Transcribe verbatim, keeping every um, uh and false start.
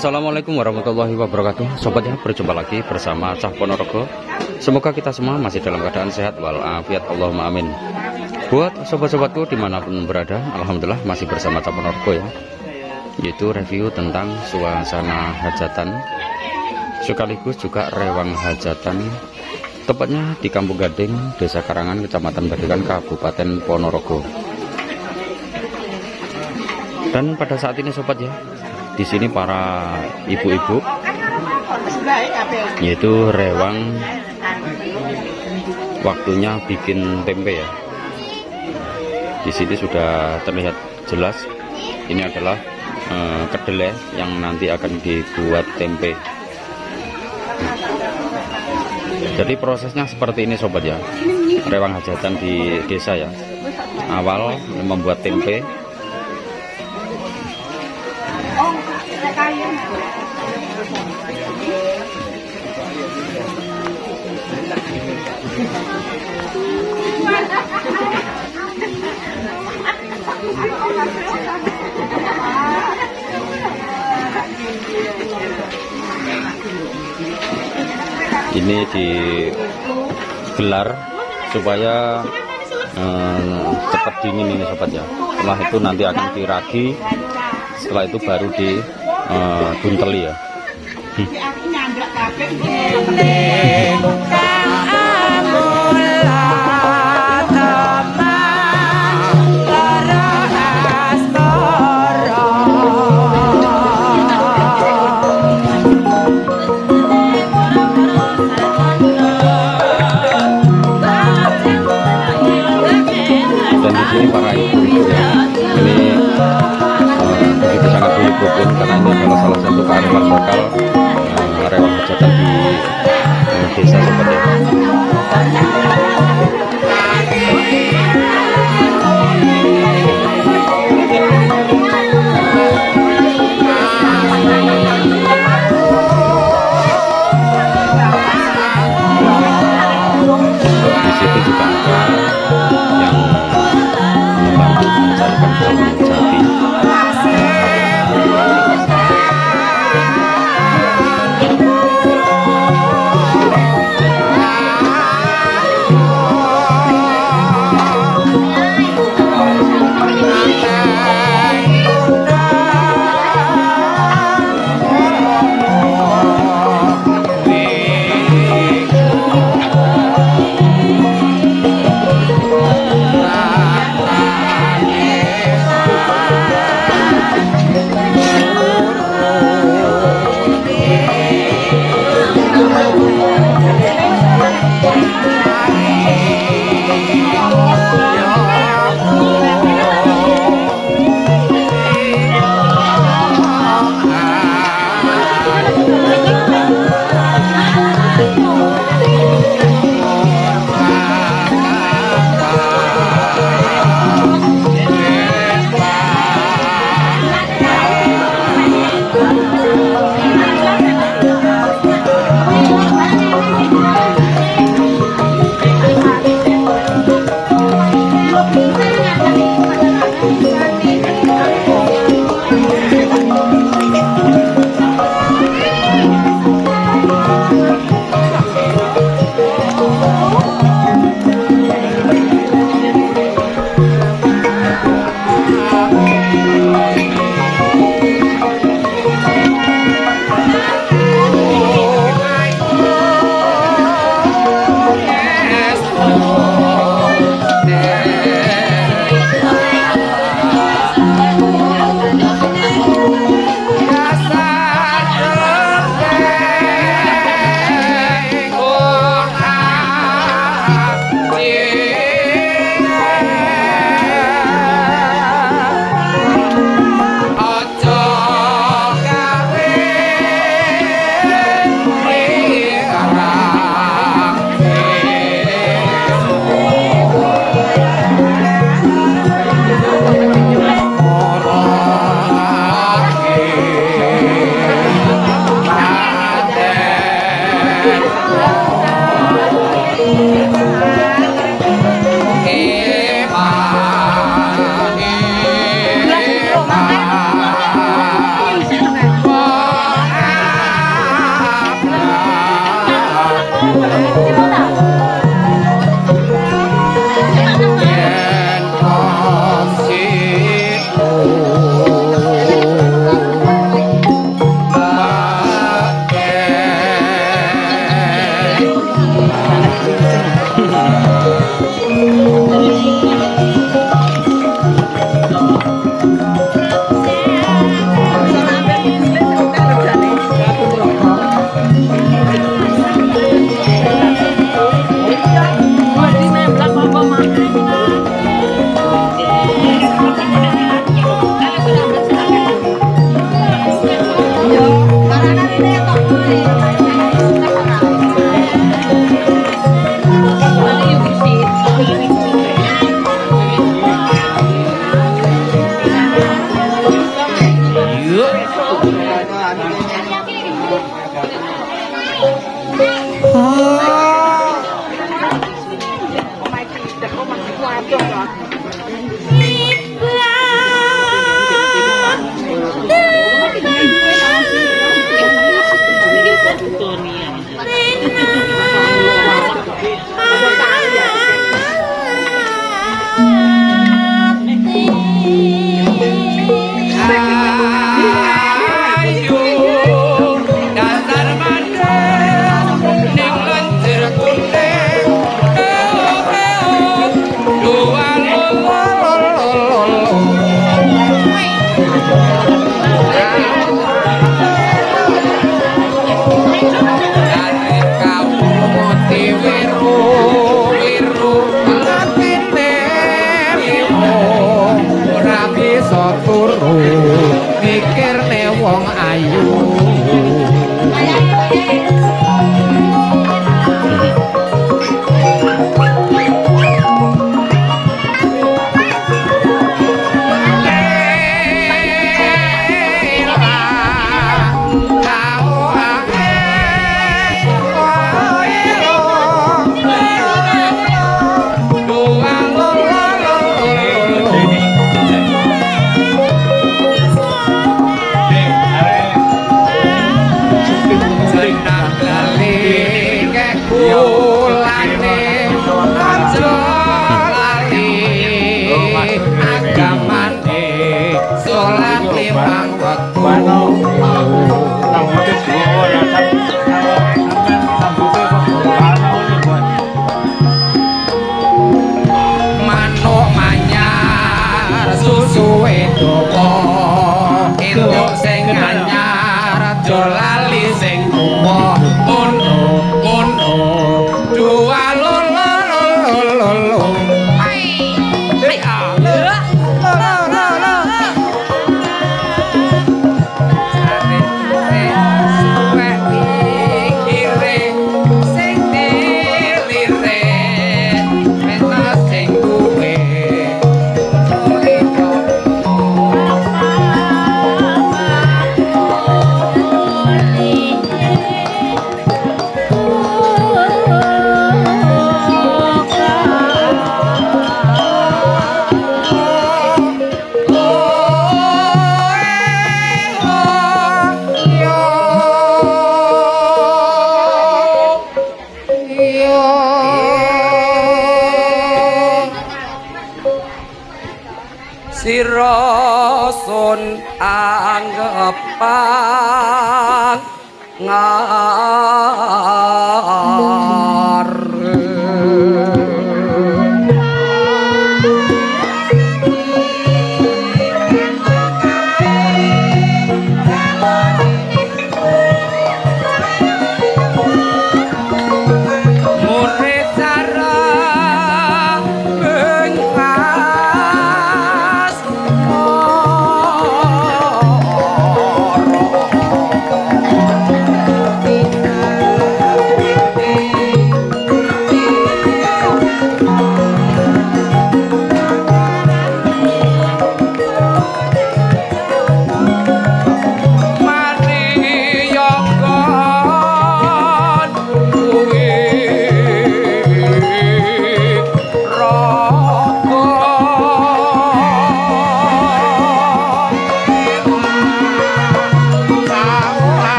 Assalamualaikum warahmatullahi wabarakatuh. Sobat ya, berjumpa lagi bersama Cah Ponorogo. Semoga kita semua masih dalam keadaan sehat walafiat, Allahumma amin. Buat sobat-sobatku dimanapun berada, alhamdulillah masih bersama Cah Ponorogo ya, yaitu review tentang suasana hajatan sekaligus juga rewang hajatan, tepatnya di Kampung Gading, Desa Karangan, Kecamatan Badekan, Kabupaten Ponorogo. Dan pada saat ini sobat ya, di sini para ibu-ibu yaitu rewang waktunya bikin tempe ya. Di sini sudah terlihat jelas ini adalah eh, kedelai yang nanti akan dibuat tempe. Jadi prosesnya seperti ini sobat ya, rewang hajatan di desa ya. Awal membuat tempe, ini digelar supaya eh, cepat dingin ini sobat ya. Setelah itu nanti akan diragi, setelah itu baru di eh, bunteli ya. Ini para ibu-ibu ya, ini uh, begitu sangat rukun karena ini adalah salah satu kearifan lokal uh, rewang hajatan di uh, desa sobat ya. Di situ juga ada yang mencarikan daun jati. Sira sun anggepan ngah